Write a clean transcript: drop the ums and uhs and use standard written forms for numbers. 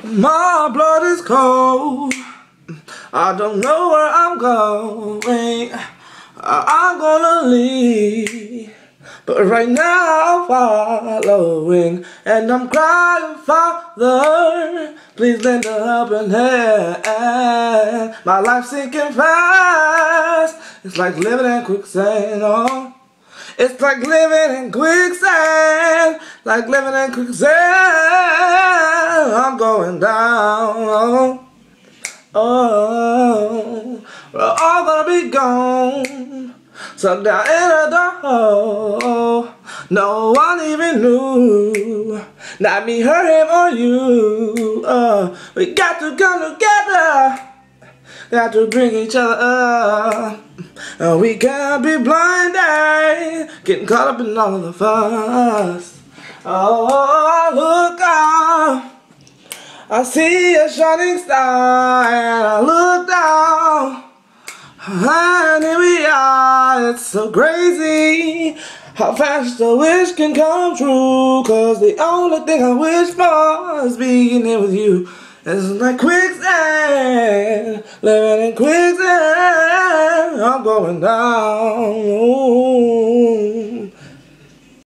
My blood is cold. I don't know where I'm going. I'm gonna leave, but right now I'm following, and I'm crying, Father, please lend a helping hand. My life's sinking fast. It's like living in quicksand. Oh, it's like living in quicksand. Like living in quicksand. I'm going down. Oh, we're all gonna be gone. So down in the dark, no one even knew. Not me, her, him, or you. We got to come together. Got to bring each other up. We can't be blinded, getting caught up in all of the fuss. Oh, look out. I see a shining star and I look down, and here we are. It's so crazy how fast a wish can come true, 'cause the only thing I wish for is being here with you. It's like quicksand, living in quicksand. I'm going down. Ooh.